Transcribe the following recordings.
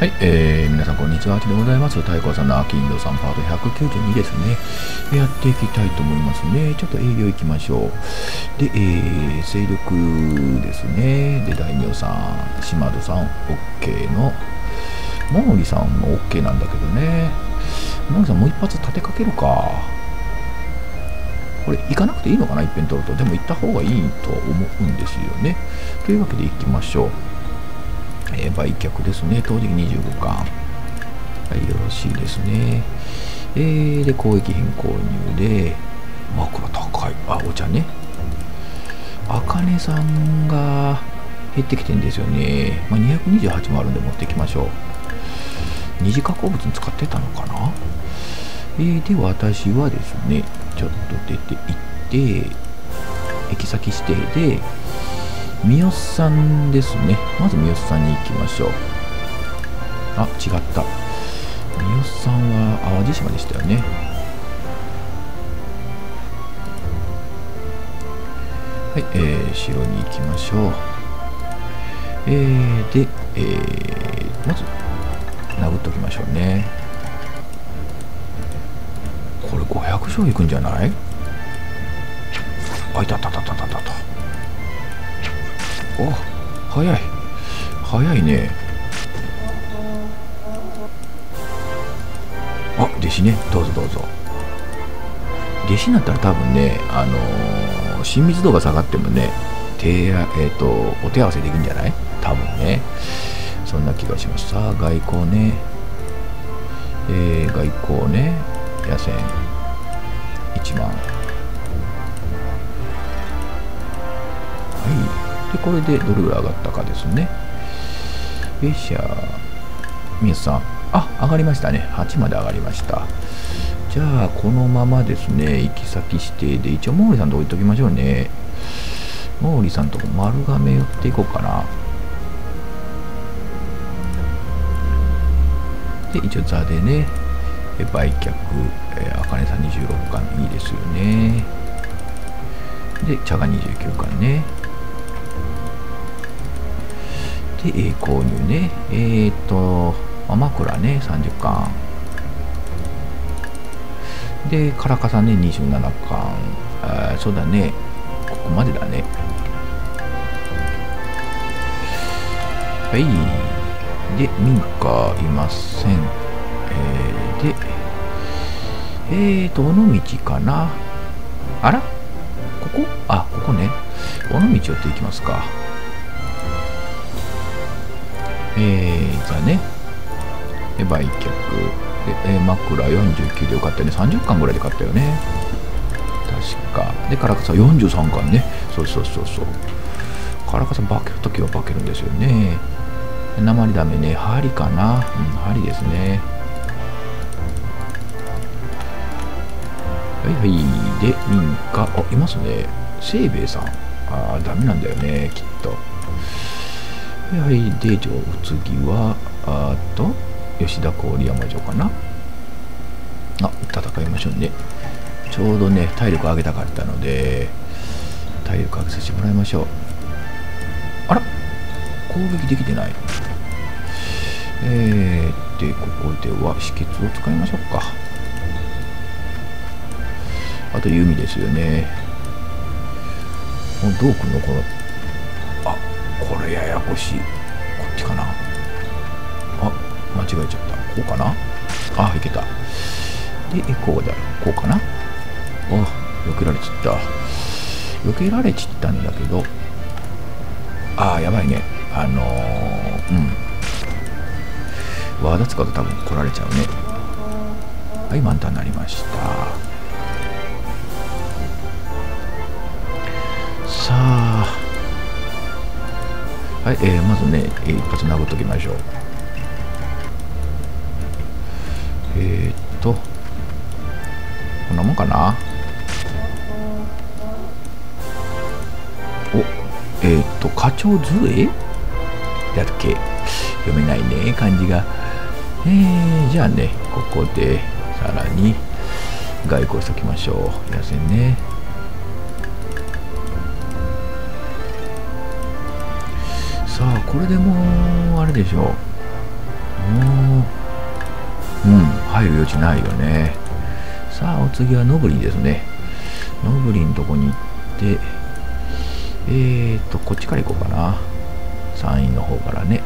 はい、皆さんこんにちは。あきでございます。太鼓さんの秋インドさんパート192ですね。やっていきたいと思いますね。ちょっと営業行きましょう。で、勢力ですね。で、大名さん、島戸さん、OK の、モーリさんも OK なんだけどね。モーリさんもう一発立てかけるか。これ行かなくていいのかな、一遍取ると。でも行った方がいいと思うんですよね。というわけで行きましょう。売却ですね。当時25巻。はい、よろしいですね。で、交易変更入で、枕高い。あ、お茶ね。あかねさんが減ってきてんですよね。まあ、228もあるんで持っていきましょう。二次加工物に使ってたのかな。で、私はですね、ちょっと出て行って、行き先指定で、三好さんですね。まず三好さんに行きましょう。あ、違った。三好さんは淡路島でしたよね。はい、城に行きましょう。で、まず、殴っておきましょうね。これ500勝いくんじゃない？あ、いたたたたたたた。お、早い。早いね。あ、弟子ね。どうぞどうぞ。弟子になったら多分ね、親密度が下がってもね、お手合わせできるんじゃない？多分ね。そんな気がします。さあ、外交ね。外交ね。野戦。1万。はい。で、これでどれぐらい上がったかですね。よいしょ。皆さん。あ、上がりましたね。8まで上がりました。じゃあ、このままですね、行き先指定で、一応、毛利さんと置いときましょうね。毛利さんとこ丸亀寄っていこうかな。で、一応、座でね、売却、あかねさん26巻、いいですよね。で、茶が29巻ね。で、購入ね。枕ね、30巻。で、唐笠ね、27巻。そうだね。ここまでだね。はい。で、民家いません。で、尾道かな。あら？ここ？あ、ここね。尾道寄っていきますか。座ね。で、売却。で、枕49でよかったよね。30巻ぐらいで買ったよね。確か。で、唐笠43巻ね。そうそうそうそう。唐笠化けるときは化けるんですよね。鉛ダメね。針かな。うん、針ですね。はいはい。で、民家。あ、いますね。清兵衛さん。ああ、ダメなんだよね。きっと。はい、で、次は、吉田郡山城かな。あ、戦いましょうね。ちょうどね、体力上げたかったので、体力上げさせてもらいましょう。あら、攻撃できてない。で、ここでは止血を使いましょうか。あと弓ですよね。どうくんのこの、あ、これややこしい。こっちかな。あ、間違えちゃった。こうかな。あ、いけた。で、こうだ。こうかな。あ、避けられちった。避けられちったんだけど、あ、やばいね。ワーダ使うと多分来られちゃうね。はい、満タンになりました。さあ、はい、まずね、一発殴っときましょう。こんなもんかな。お、課長杖だっけ。読めないね、漢字が。じゃあね、ここでさらに外交しときましょう。野戦ね。さあ、これでもうあれでしょう。 入る余地ないよね。さあお次はノブリンですね。ノブリンのとこに行ってこっちから行こうかな。山陰の方からね。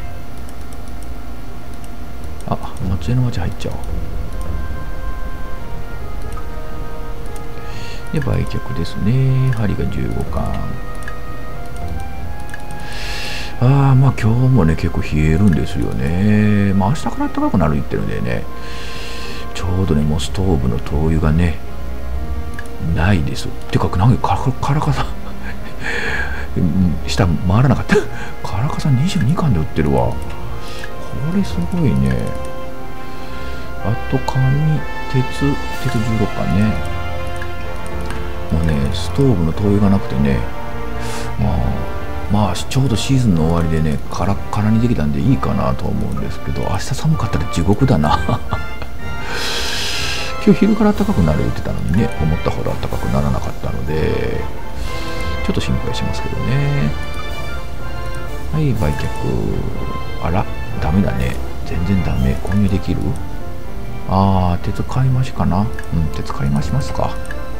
あ、松江の町入っちゃおう。で売却ですね。針が15貫。まあ今日もね結構冷えるんですよね。まあ明日から暖かくなる言ってるんでね、ちょうどねもうストーブの灯油がねないです。てかなんかカラカサ下回らなかったカラカサ22貫で売ってるわ。これすごいね。あと紙鉄16貫ね。もうねストーブの灯油がなくてね、まあちょうどシーズンの終わりでねカラッカラにできたんでいいかなと思うんですけど、明日寒かったら地獄だな今日昼から暖かくなる言ってたのにね、思ったほど暖かくならなかったのでちょっと心配しますけどね。はい、売却。あらダメだね、全然ダメ。購入できる？鉄買い増しかな。鉄買い増しますか。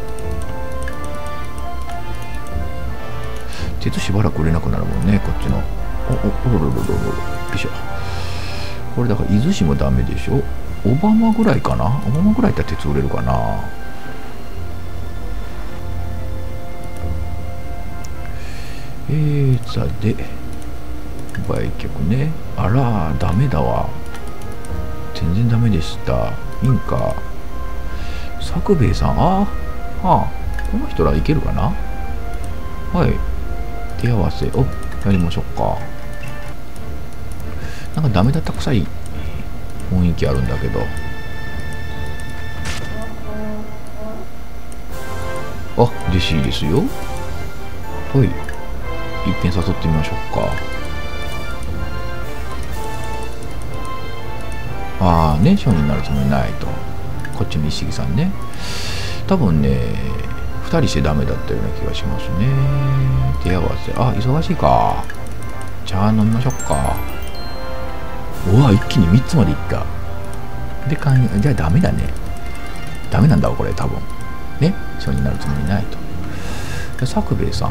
鉄しばらく売れなくなるもんね、こっちの。おろろろろろ。よいしょ。これだから伊豆市もダメでしょ。小浜ぐらいかな。小浜ぐらいだったら鉄売れるかな。さで売却ね。あらダメだわ、全然ダメでした。いいんか。作兵衛さん、この人らいけるかな。はい、手合わせをやりましょうか。なんかダメだった臭い雰囲気あるんだけど。弟子いいですよ。はい、いっぺん誘ってみましょうか。商人になるつもりないと。こっちの一色さんね、多分ね2人してダメだったような気がしますね。手合わせ。忙しいか。茶飲みましょうか。一気に3つまでいった。でじゃあダメだね。ダメなんだわこれ多分ね。商人になるつもりないと。で作兵衛さん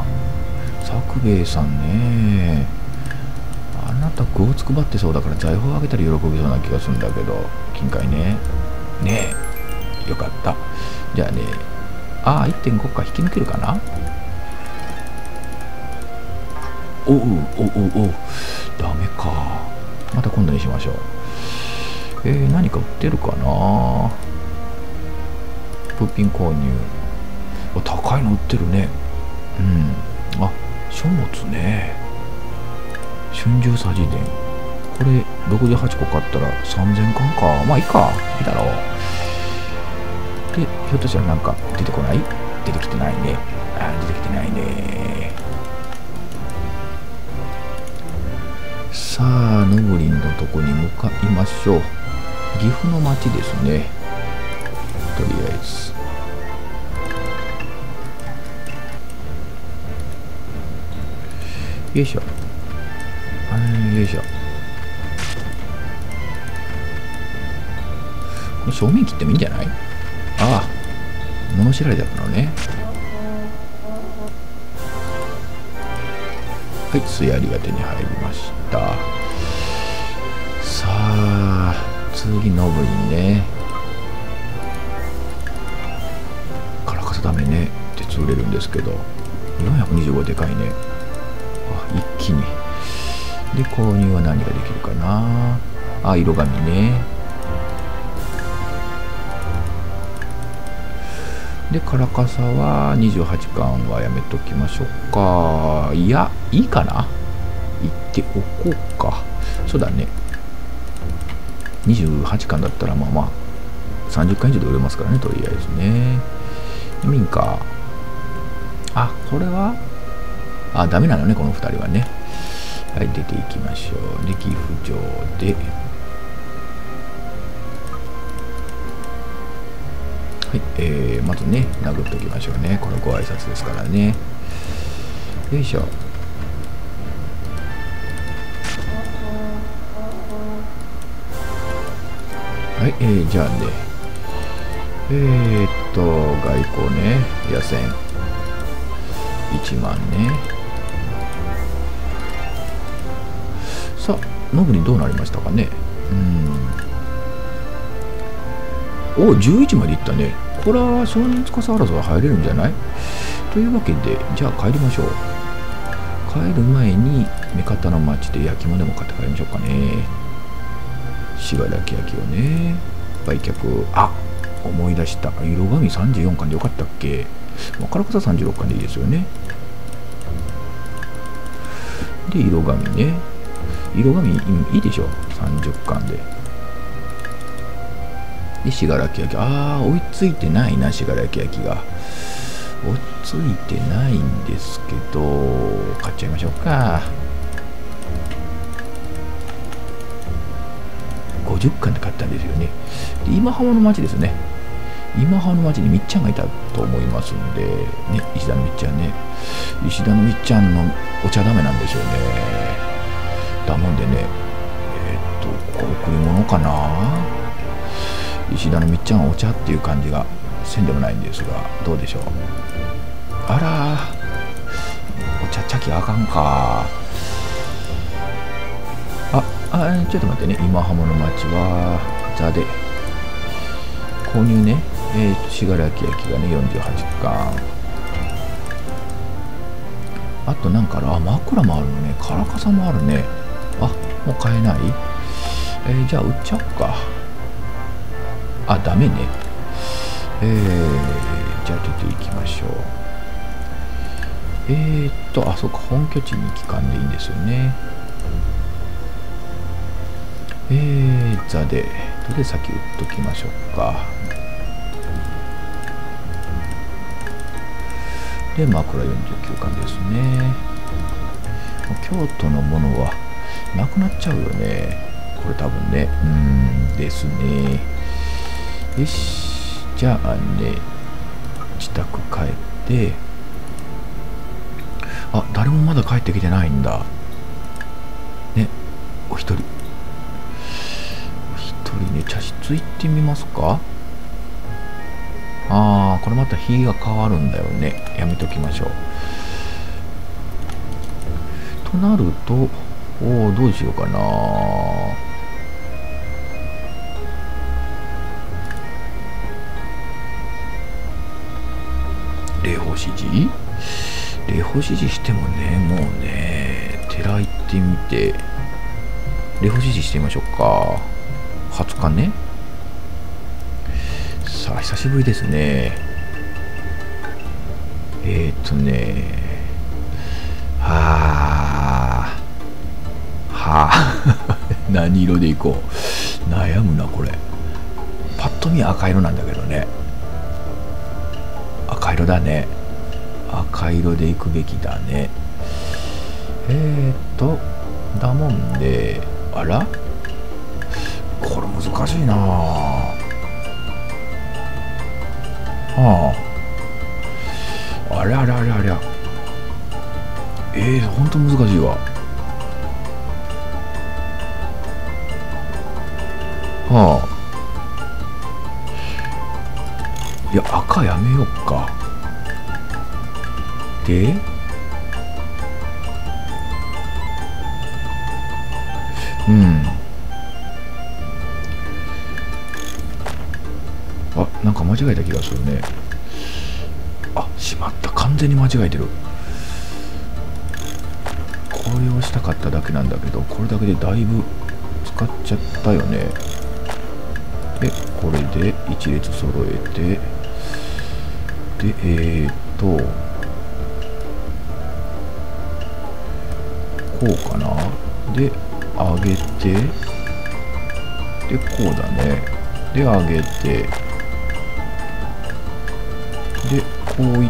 ね、あなた具をつくばってそうだから財宝をあげたら喜びそうな気がするんだけど、金塊ね。よかった。じゃあね、1.5 か引き抜けるかな。ダメか。また今度にしましょう。何か売ってるかな。物品購入。高いの売ってるね。書物ね。春秋茶事典。これ68個買ったら3000巻か。まあいいか。いいだろう。で、ひょっとしたらなんか出てこない？出てきてないね。出てきてないね。さあ、のぶりんのとこに向かいましょう。岐阜の町ですね。とりあえず。よいしょ。よいしょ。これ正面切ってもいいんじゃない？物知られだったのね。はい、素やりが手に入りました。さあ、次のぶりんね。カラカサダメね。鉄売れるんですけど、425でかいね。一気に。で、購入は何ができるかな。色紙ね。で、カラカサは28巻はやめときましょうか。いや、いいかな。言っておこうか。そうだね。28巻だったらまあ30巻以上で売れますからね、とりあえずね。民家。これはダメなのね、この2人はね。はい、出ていきましょう。で、岐阜城で。はい、まずね、殴っておきましょうね。このご挨拶ですからね。よいしょ。 はい、じゃあね、外交ね、野戦1万ね。さあ、ノブにどうなりましたかね。お、11までいったね。これは少年司争いは入れるんじゃない？というわけで、じゃあ帰りましょう。帰る前に、目方の町で焼き物でも買って帰りましょうかね。信楽焼をね、売却。あ、思い出した。色紙34巻でよかったっけ？もう唐草36巻でいいですよね。で、色紙ね。色紙いいでしょ。30巻で。で、信楽焼。ああ、追いついてないな、信楽焼が。追いついてないんですけど、買っちゃいましょうか。50巻で買ったんですよね。で、今浜の町ですね。今浜の町にみっちゃんがいたと思いますんで、ね、石田のみっちゃんね。石田のみっちゃんのお茶ダメなんですよね。だもんでね、これ贈り物かな。石田のみっちゃんはお茶っていう感じがせんでもないんですが、どうでしょう。あらー、お茶茶器あかんか。ちょっと待ってね。今浜の町は座で購入ね。信楽焼がね48巻。あとなんか枕もあるのね。唐笠もあるね。あ、もう買えない。じゃあ売っちゃおうか。あ、ダメね。じゃあちょっと行きましょう。あ、そうか、本拠地に帰還でいいんですよね。座で、どれ先打っときましょうか。で、枕49巻ですね。京都のものはなくなっちゃうよね。これ多分ね。ですね。よし。じゃあね、自宅帰って、あ、誰もまだ帰ってきてないんだ。ね、お一人ね、茶室行ってみますか。これまた日が変わるんだよね。やめときましょう。となると、どうしようかな。霊峰指示？霊峰指示してもね、もうね、寺行ってみて、霊峰指示してみましょうか。20日ね。さあ、久しぶりですね。何色でいこう。悩むな、これ。パッと見赤色なんだけどね。赤色だね。赤色でいくべきだね。だもんで、あら？これ難しいなあ。あれあれあれあれ。ほんと難しいわ。いや、赤やめよっか。で、なんか間違えた気がするね。あ、しまった。完全に間違えてる。これをしたかっただけなんだけど、これだけでだいぶ使っちゃったよね。で、これで一列揃えて、で、こうかな。で、上げて、で、こうだね。で、上げて、で、こういって、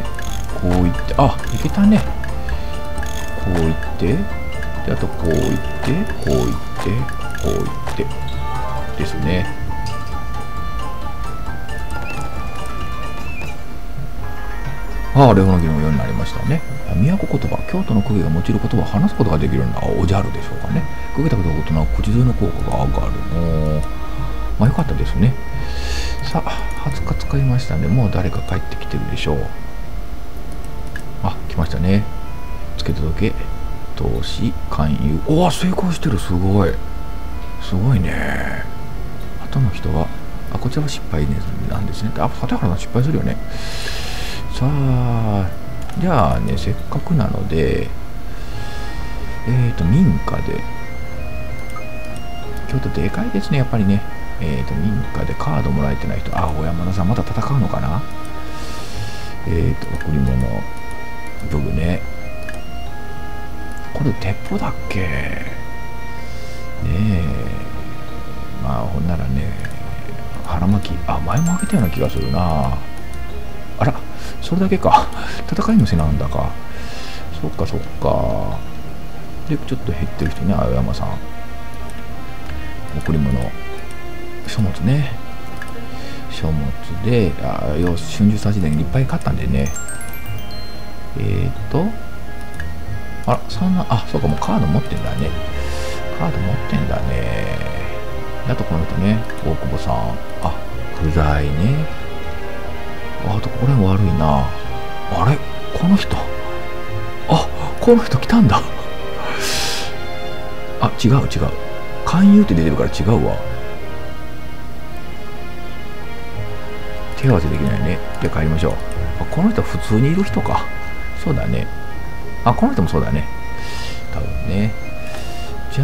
こういって、あ、いけたね。こういって、で、あとこういって、こういって、こういって、ですね。レオの議論のようになりましたね。都言葉、京都の公家が用いる言葉を話すことができるんだ。おじゃるでしょうかね。公家だけど大人は口添えの効果が上がる。 まあよかったですね。さあ、20日使いましたね。もう誰か帰ってきてるでしょう。あ、来ましたね。付け届け、投資、勧誘。おお、成功してる。すごい。すごいね。後の人は、あ、こちらは失敗なんですね。あ、畑原さん失敗するよね。さあ、じゃあね、せっかくなので、民家で、京都でかいですね、やっぱりね。民家でカードもらえてない人、あ、小山田さんまた戦うのかな。贈り物、武具ね。これ鉄砲だっけねえ。まあ、ほんならね、腹巻き、あ、前もあげたような気がするな。あら、それだけか。戦い虫なんだか。そっかそっか。で、ちょっと減ってる人ね、青山さん。贈り物。書物ね。書物で、春秋差しでいっぱい買ったんでね。あら、そんな、あ、そうか、もうカード持ってんだね。カード持ってんだね。あとこの人ね、大久保さん。あ、不在ね。あとこれ悪いな。あれこの人。あ、この人来たんだ。あ、違う違う。勧誘って出てるから違うわ。手合わせできないね。じゃあ帰りましょう。あ、この人は普通にいる人か。そうだね。あ、この人もそうだね。多分ね。じゃ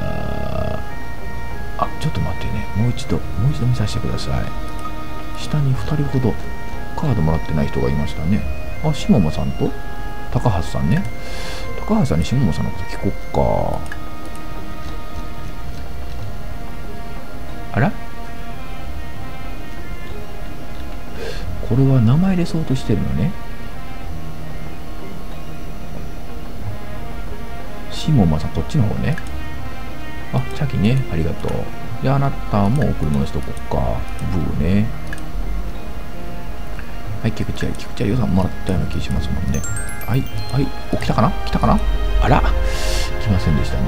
あ、ちょっと待ってね。もう一度見させてください。下に2人ほどカードもらってない人がいましたね。あ、下間さんと高橋さんね。高橋さんに下間さんのこと聞こっか。あら、これは名前でそうとしてるのね。下間さん、こっちの方ね。あ、チャキね、ありがとう。で、あなたも贈り物しとこっか。ブーね。はい、菊池愛予算もらったような気しますもんね。はい、はい、お、来たかなあら、来ませんでしたね。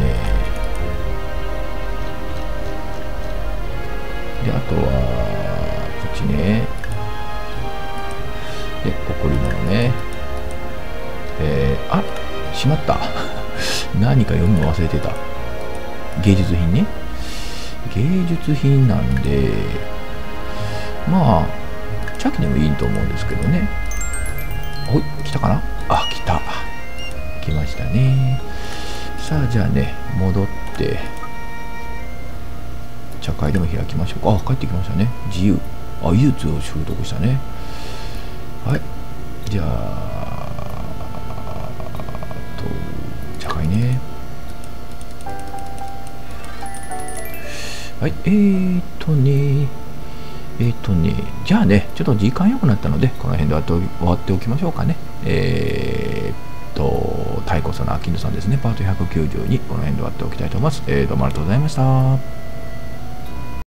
で、あとは、こっちね。で、贈り物ね。あ、しまった。何か読むの忘れてた。芸術品ね。芸術品なんで、まあ、チャキでもいいと思うんですけどね。おい、来たかなあ、来た。来ましたね。さあ、じゃあね、戻って、茶会でも開きましょうか。あ、帰ってきましたね。自由。あ、技術を習得したね。はい。じゃあ、茶会ね。はい、じゃあね、ちょっと時間良くなったので、この辺で終わっておきましょうかね。太鼓さんのアキンドさんですね、パート192、この辺で終わっておきたいと思います。どうもありがとうございました。